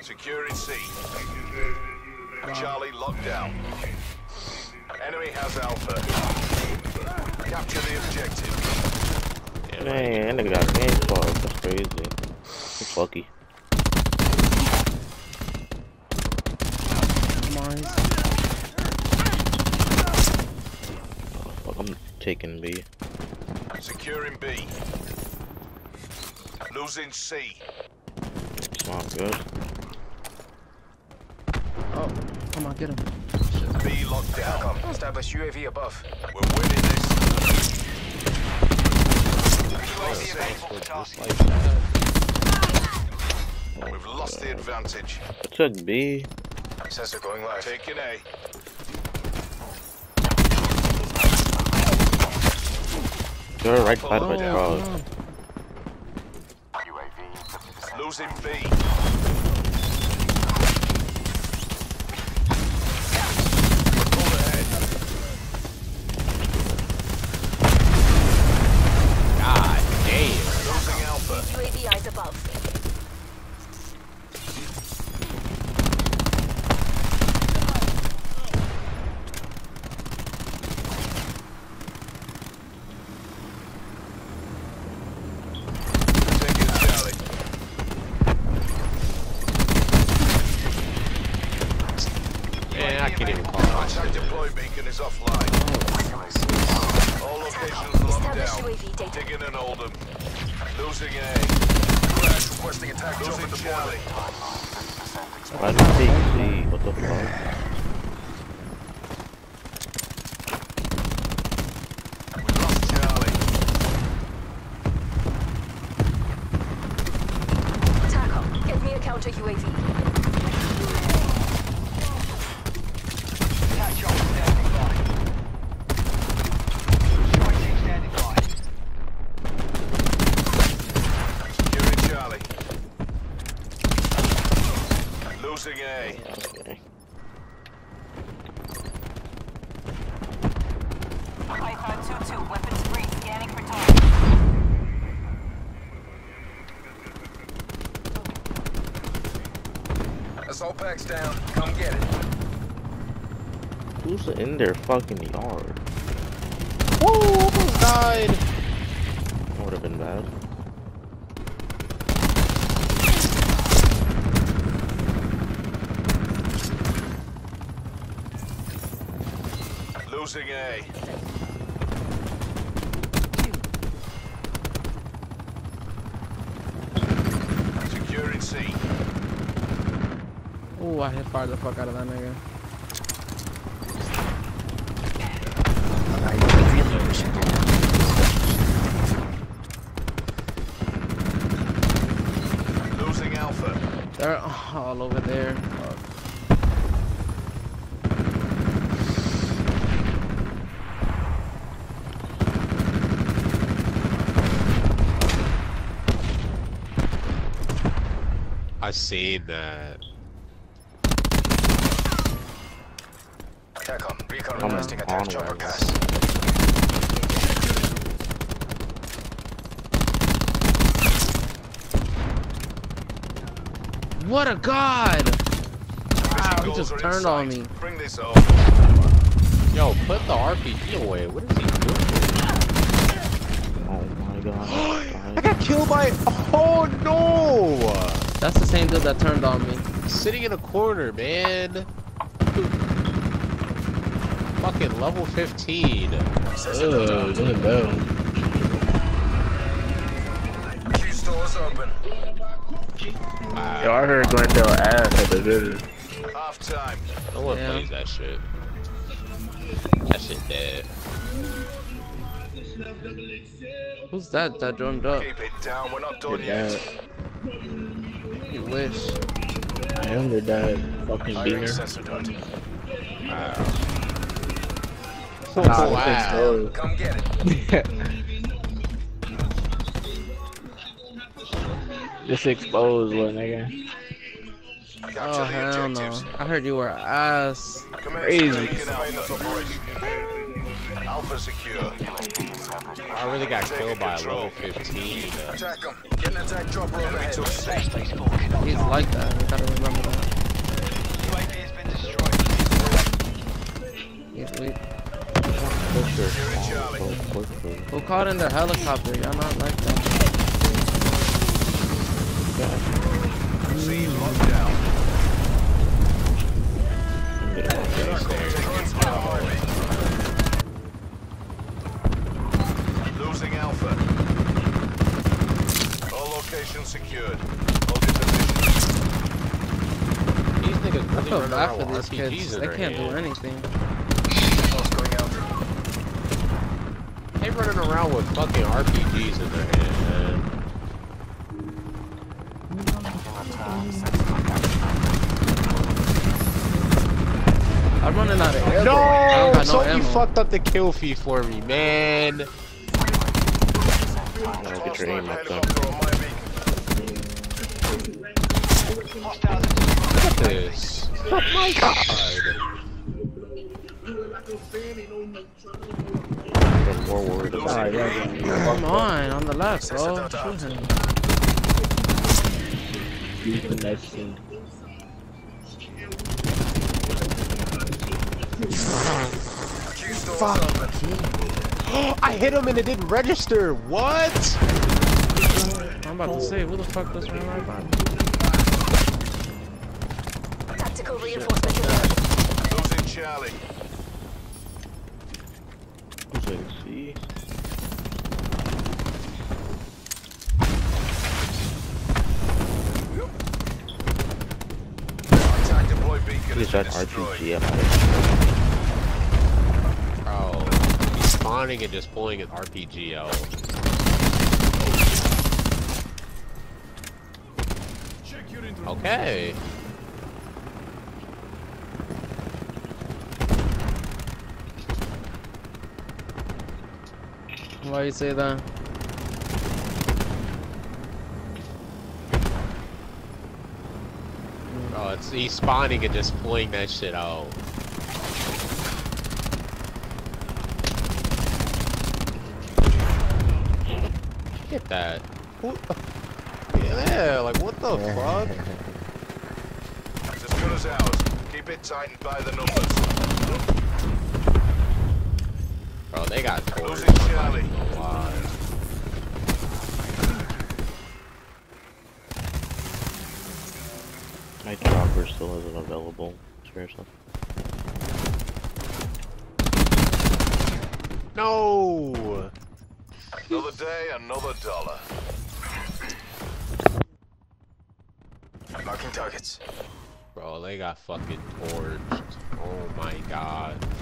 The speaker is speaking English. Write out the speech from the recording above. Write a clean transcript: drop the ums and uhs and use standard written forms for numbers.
Securing C. Charlie locked down. Enemy has Alpha. Capture the objective. Man, that nigga got a game card. That's crazy. It's lucky. Oh, fuck, I'm taking B. Securing B. Losing C. Sounds good. Oh, come on, get him. B locked down. Establish UAV above. We're winning this. We've lost the advantage. I took B. Sensor going live. Taking A. You're right side of my dog. Losing B. Pull ahead. God damn. Losing Alpha. UAV eyes above. Taking Charlie. Man, I can't even call Contact deploy beacon is offline. All locations locked Establish down. UAV data. Digging and hold 'em. Losing A. Crash requesting attack. Losing Charlie. Why did I take C? What the fuck? We lost Charlie. TACOM, get me a counter UAV. Securing Charlie. Losing A. Okay. Python 2-2, weapons free, scanning for target. Assault packs down. Come get it. Who's in their fucking yard? Woo! Almost died. That would have been bad. Losing A. Securing C. Ooh, I hit fire the fuck out of that nigga. Losing Alpha. They're all over there. I seen that. TACOM, recon I'm requesting attack on chopper it. pass. What a god! Wow, he Goals just are in turned on sight. me. Bring this home. Yo, put the RPG away. What is he doing? Oh my god. I got killed by. Oh no! That's the same dude that turned on me. Sitting in a corner, man. Fucking level 15. Oh, doing well. Q stores open. Wow. Yo, I heard Glendale ass at the video. Half time. No one Yeah. plays that shit. That shit dead. Who's that drummed up? Keep it down. We're not done yet. You wish. I am the dad. Fucking Firing beaner. sensor dart. Wow. Nah, Wow. Come get it. Just exposed, little nigga. Capture Oh the hell no. objectives. I heard you were ass. Commence Crazy. taking Alpha operation. Alpha secure. I really got killed by a level 15. Attack them. Get an attack chopper overhead. He's like that. You gotta remember that. He's weak. Who caught in their helicopter? Y'all not like that. C locked down. Losing Alpha. All locations secured. Hold your position. These niggas I really feel run bad around for with these RPGs kids. in They their can't do hand. anything. What's going out? They running around with fucking RPGs in their hand, man. I'm running out of air. No! I don't got no So you ammo. fucked up the kill feed for me, man. Oh, get your aim up though. Helicopter on my beacon. Look at this. Oh my god. I'm more worried about it. Come on the left, bro. Shoot him. Fuck. I hit him and it didn't register. What? I'm about to say, who the fuck just ran right by me? Tactical reinforcement inbound. Losing Charlie. Who's in C? Attack deploy beacon Who's has that been destroyed. RPG ammo? Bro, he's spawning and just pulling an RPG out. Okay. Why you say that? Oh, he's spawning and just pulling that shit out. Get that. Who? Yeah, like what the fuck? It's as good as ours. Keep it tight and by the numbers. Bro, they got torched. Losing Charlie. Why? My chopper still isn't available. Seriously. No! Another day, another dollar. Marking targets. Bro, they got fucking torched. Oh my god.